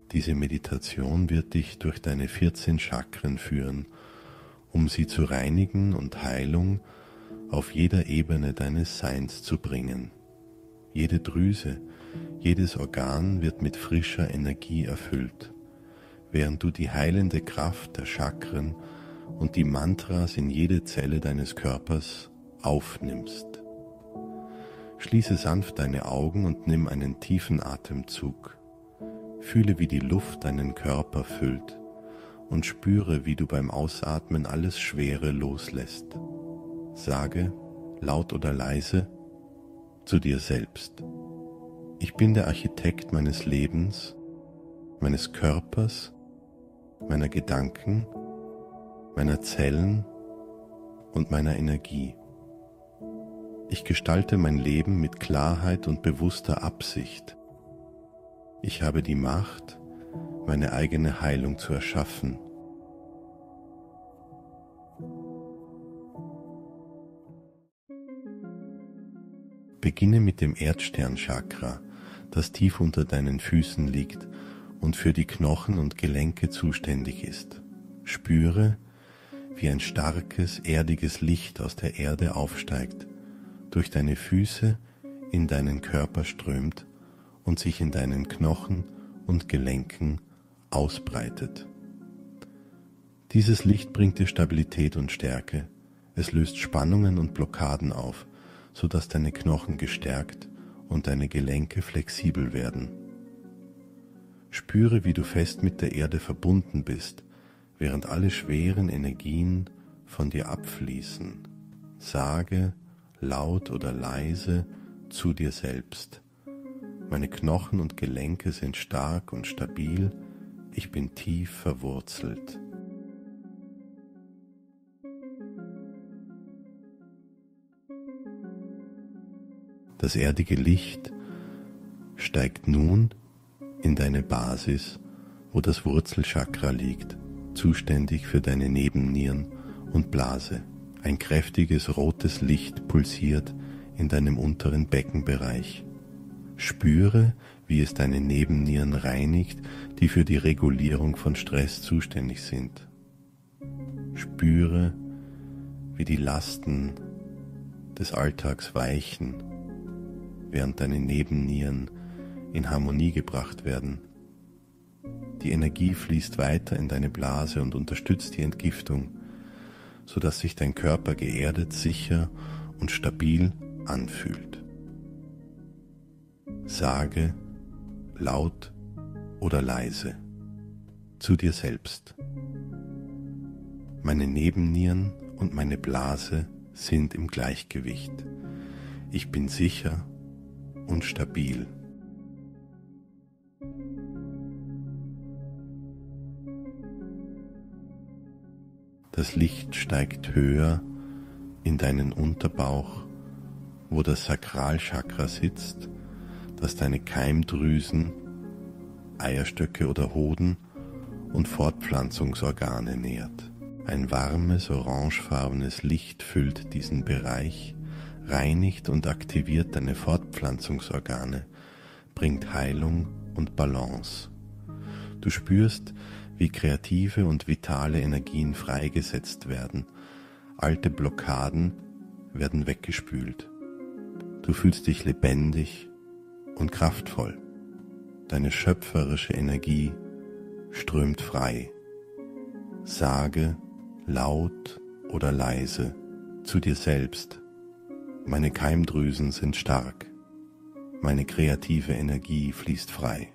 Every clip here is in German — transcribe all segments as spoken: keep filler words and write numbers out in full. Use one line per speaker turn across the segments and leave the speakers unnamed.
Diese Meditation wird dich durch deine vierzehn Chakren führen, um sie zu reinigen und Heilung auf jeder Ebene deines Seins zu bringen. Jede Drüse, jedes Organ wird mit frischer Energie erfüllt, während du die heilende Kraft der Chakren und die Mantras in jede Zelle deines Körpers aufnimmst. Schließe sanft deine Augen und nimm einen tiefen Atemzug. Fühle, wie die Luft deinen Körper füllt und spüre, wie du beim Ausatmen alles Schwere loslässt. Sage, laut oder leise, zu dir selbst: Ich bin der Architekt meines Lebens, meines Körpers, meiner Gedanken, meiner Zellen und meiner Energie. Ich gestalte mein Leben mit Klarheit und bewusster Absicht. Ich habe die Macht, meine eigene Heilung zu erschaffen. Beginne mit dem Erdsternchakra, das tief unter deinen Füßen liegt und für die Knochen und Gelenke zuständig ist. Spüre, wie ein starkes, erdiges Licht aus der Erde aufsteigt, durch deine Füße in deinen Körper strömt und sich in deinen Knochen und Gelenken ausbreitet. Dieses Licht bringt dir Stabilität und Stärke. Es löst Spannungen und Blockaden auf, sodass deine Knochen gestärkt und deine Gelenke flexibel werden. Spüre, wie du fest mit der Erde verbunden bist, während alle schweren Energien von dir abfließen. Sage, laut oder leise, zu dir selbst: Meine Knochen und Gelenke sind stark und stabil, ich bin tief verwurzelt. Das erdige Licht steigt nun in deine Basis, wo das Wurzelchakra liegt, zuständig für deine Nebennieren und Blase. Ein kräftiges rotes Licht pulsiert in deinem unteren Beckenbereich. Spüre, wie es deine Nebennieren reinigt, die für die Regulierung von Stress zuständig sind. Spüre, wie die Lasten des Alltags weichen, während deine Nebennieren in Harmonie gebracht werden. Die Energie fließt weiter in deine Blase und unterstützt die Entgiftung, sodass sich dein Körper geerdet, sicher und stabil anfühlt. Sage, laut oder leise, zu dir selbst: Meine Nebennieren und meine Blase sind im Gleichgewicht. Ich bin sicher und stabil. Das Licht steigt höher in deinen Unterbauch, wo das Sakralchakra sitzt, das deine Keimdrüsen, Eierstöcke oder Hoden und Fortpflanzungsorgane nährt. Ein warmes, orangefarbenes Licht füllt diesen Bereich, reinigt und aktiviert deine Fortpflanzungsorgane, bringt Heilung und Balance. Du spürst, wie kreative und vitale Energien freigesetzt werden. Alte Blockaden werden weggespült. Du fühlst dich lebendig und kraftvoll. Deine schöpferische Energie strömt frei. Sage, laut oder leise, zu dir selbst: Meine Keimdrüsen sind stark. Meine kreative Energie fließt frei.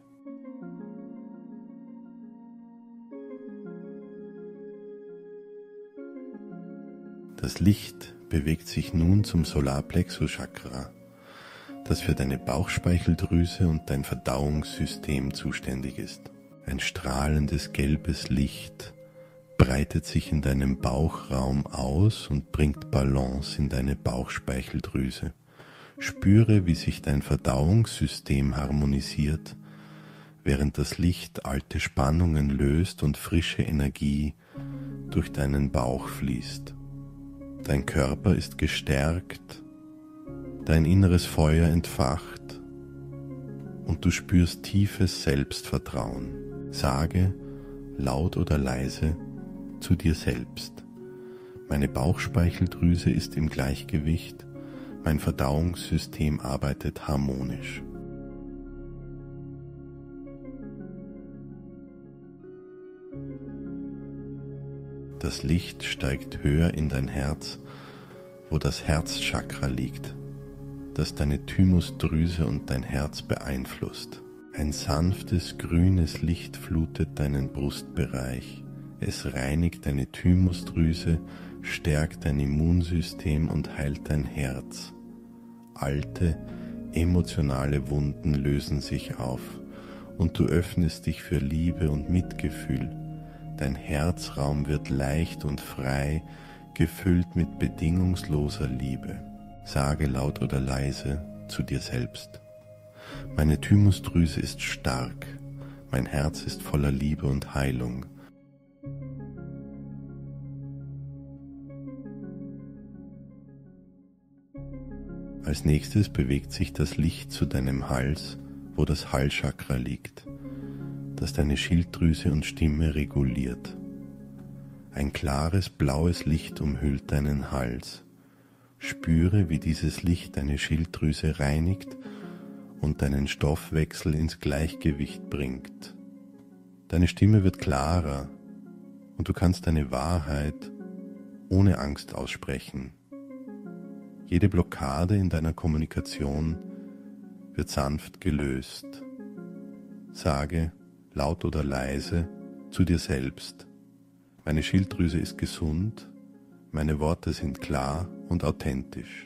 Das Licht bewegt sich nun zum Solarplexus-Chakra, das für deine Bauchspeicheldrüse und dein Verdauungssystem zuständig ist. Ein strahlendes gelbes Licht breitet sich in deinem Bauchraum aus und bringt Balance in deine Bauchspeicheldrüse. Spüre, wie sich dein Verdauungssystem harmonisiert, während das Licht alte Spannungen löst und frische Energie durch deinen Bauch fließt. Dein Körper ist gestärkt, dein inneres Feuer entfacht und du spürst tiefes Selbstvertrauen. Sage, laut oder leise, zu dir selbst: Meine Bauchspeicheldrüse ist im Gleichgewicht, mein Verdauungssystem arbeitet harmonisch. Das Licht steigt höher in dein Herz, wo das Herzchakra liegt, das deine Thymusdrüse und dein Herz beeinflusst. Ein sanftes, grünes Licht flutet deinen Brustbereich. Es reinigt deine Thymusdrüse, stärkt dein Immunsystem und heilt dein Herz. Alte, emotionale Wunden lösen sich auf und du öffnest dich für Liebe und Mitgefühl. Dein Herzraum wird leicht und frei, gefüllt mit bedingungsloser Liebe. Sage laut oder leise zu dir selbst: Meine Thymusdrüse ist stark, mein Herz ist voller Liebe und Heilung. Als nächstes bewegt sich das Licht zu deinem Hals, wo das Halschakra liegt, das deine Schilddrüse und Stimme reguliert. Ein klares blaues Licht umhüllt deinen Hals. Spüre, wie dieses Licht deine Schilddrüse reinigt und deinen Stoffwechsel ins Gleichgewicht bringt. Deine Stimme wird klarer und du kannst deine Wahrheit ohne Angst aussprechen. Jede Blockade in deiner Kommunikation wird sanft gelöst. Sage, laut oder leise, zu dir selbst: Meine Schilddrüse ist gesund, meine Worte sind klar und authentisch.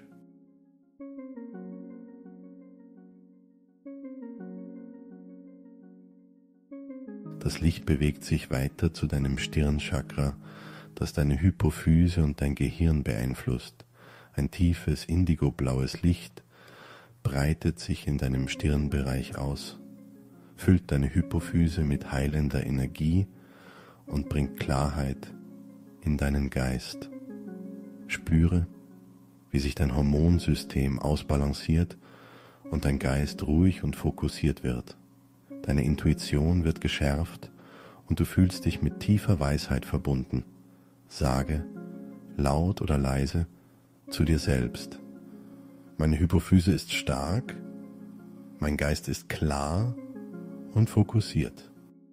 Das Licht bewegt sich weiter zu deinem Stirnchakra, das deine Hypophyse und dein Gehirn beeinflusst. Ein tiefes, indigoblaues Licht breitet sich in deinem Stirnbereich aus, füllt deine Hypophyse mit heilender Energie und bringt Klarheit in deinen Geist. Spüre, wie sich dein Hormonsystem ausbalanciert und dein Geist ruhig und fokussiert wird. Deine Intuition wird geschärft und du fühlst dich mit tiefer Weisheit verbunden. Sage, laut oder leise, zu dir selbst: Meine Hypophyse ist stark, mein Geist ist klar und fokussiert.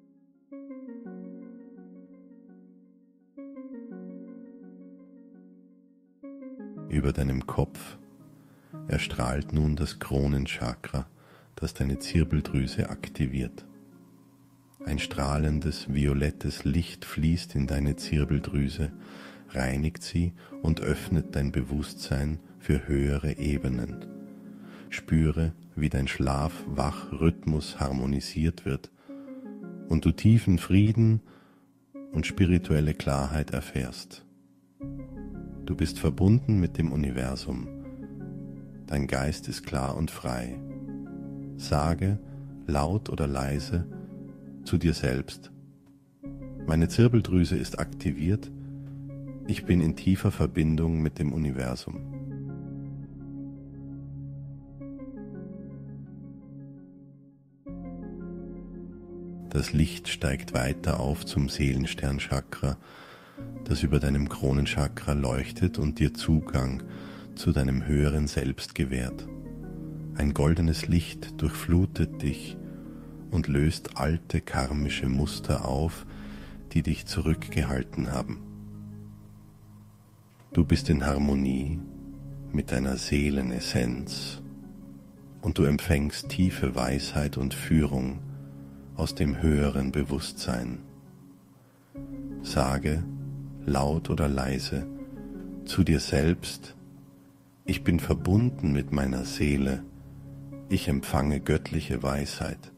Über deinem Kopf erstrahlt nun das Kronenchakra, das deine Zirbeldrüse aktiviert. Ein strahlendes, violettes Licht fließt in deine Zirbeldrüse, reinigt sie und öffnet dein Bewusstsein für höhere Ebenen. Spüre, wie dein Schlaf-Wach-Rhythmus harmonisiert wird und du tiefen Frieden und spirituelle Klarheit erfährst. Du bist verbunden mit dem Universum. Dein Geist ist klar und frei. Sage, laut oder leise, zu dir selbst: Meine Zirbeldrüse ist aktiviert, ich bin in tiefer Verbindung mit dem Universum. Das Licht steigt weiter auf zum Seelensternchakra, das über deinem Kronenchakra leuchtet und dir Zugang zu deinem höheren Selbst gewährt. Ein goldenes Licht durchflutet dich und löst alte karmische Muster auf, die dich zurückgehalten haben. Du bist in Harmonie mit deiner Seelenessenz und du empfängst tiefe Weisheit und Führung aus dem höheren Bewusstsein. Sage, laut oder leise, zu dir selbst: Ich bin verbunden mit meiner Seele, ich empfange göttliche Weisheit.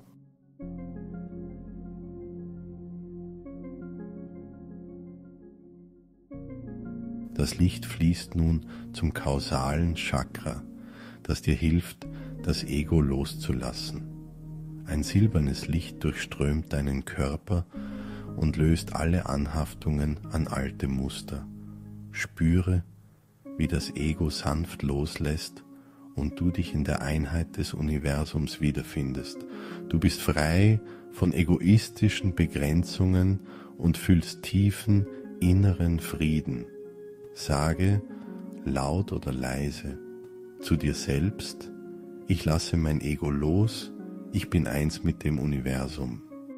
Das Licht fließt nun zum kausalen Chakra, das dir hilft, das Ego loszulassen. Ein silbernes Licht durchströmt deinen Körper und löst alle Anhaftungen an alte Muster. Spüre, wie das Ego sanft loslässt und du dich in der Einheit des Universums wiederfindest. Du bist frei von egoistischen Begrenzungen und fühlst tiefen inneren Frieden. Sage laut oder leise zu dir selbst: Ich lasse mein Ego los, ich bin eins mit dem Universum.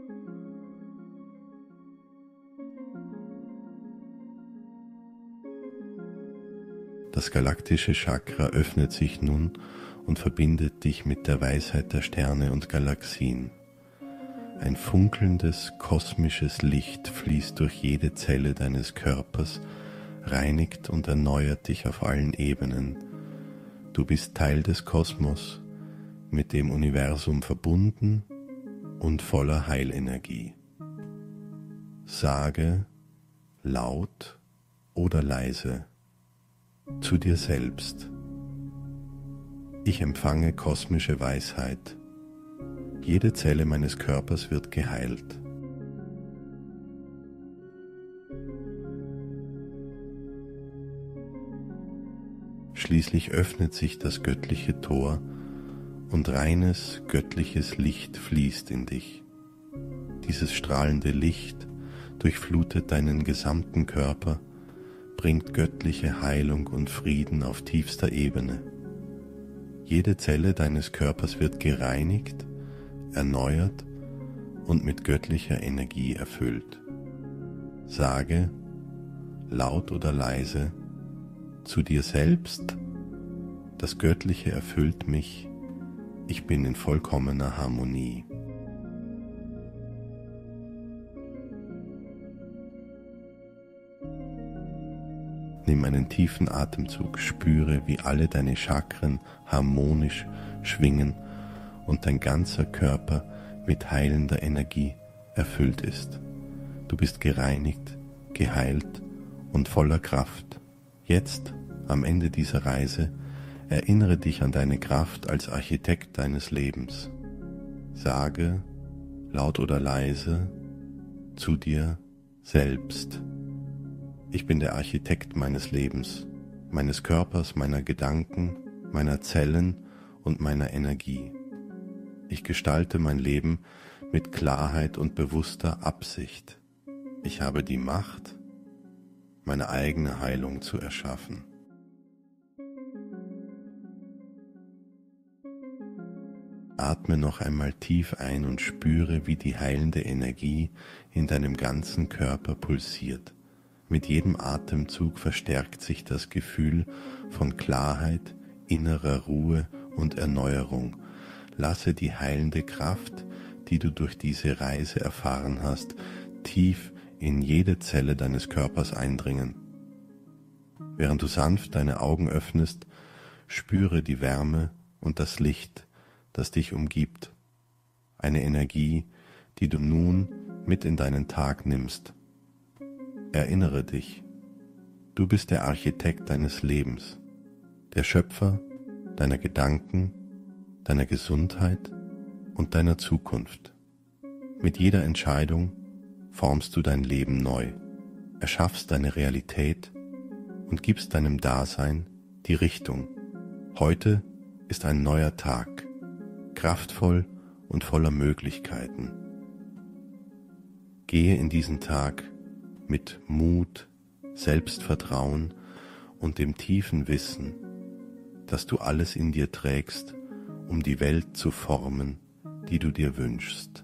Das galaktische Chakra öffnet sich nun und verbindet dich mit der Weisheit der Sterne und Galaxien. Ein funkelndes kosmisches Licht fließt durch jede Zelle deines Körpers, reinigt und erneuert dich auf allen Ebenen. Du bist Teil des Kosmos, mit dem Universum verbunden und voller Heilenergie. Sage laut oder leise zu dir selbst: Ich empfange kosmische Weisheit. Jede Zelle meines Körpers wird geheilt. Schließlich öffnet sich das göttliche Tor und reines göttliches Licht fließt in dich. Dieses strahlende Licht durchflutet deinen gesamten Körper, bringt göttliche Heilung und Frieden auf tiefster Ebene. Jede Zelle deines Körpers wird gereinigt, erneuert und mit göttlicher Energie erfüllt. Sage, laut oder leise, zu dir selbst: Das Göttliche erfüllt mich, ich bin in vollkommener Harmonie. Nimm einen tiefen Atemzug, spüre, wie alle deine Chakren harmonisch schwingen und dein ganzer Körper mit heilender Energie erfüllt ist. Du bist gereinigt, geheilt und voller Kraft. Jetzt, am Ende dieser Reise, erinnere dich an deine Kraft als Architekt deines Lebens. Sage, laut oder leise, zu dir selbst: Ich bin der Architekt meines Lebens, meines Körpers, meiner Gedanken, meiner Zellen und meiner Energie. Ich gestalte mein Leben mit Klarheit und bewusster Absicht. Ich habe die Macht, meine eigene Heilung zu erschaffen. Atme noch einmal tief ein und spüre, wie die heilende Energie in deinem ganzen Körper pulsiert. Mit jedem Atemzug verstärkt sich das Gefühl von Klarheit, innerer Ruhe und Erneuerung. Lasse die heilende Kraft, die du durch diese Reise erfahren hast, tief in jede Zelle deines Körpers eindringen. Während du sanft deine Augen öffnest, spüre die Wärme und das Licht, das dich umgibt. Eine Energie, die du nun mit in deinen Tag nimmst. Erinnere dich, du bist der Architekt deines Lebens, der Schöpfer deiner Gedanken, deiner Gesundheit und deiner Zukunft. Mit jeder Entscheidung formst du dein Leben neu, erschaffst deine Realität und gibst deinem Dasein die Richtung. Heute ist ein neuer Tag, kraftvoll und voller Möglichkeiten. Gehe in diesen Tag mit Mut, Selbstvertrauen und dem tiefen Wissen, dass du alles in dir trägst, um die Welt zu formen, die du dir wünschst.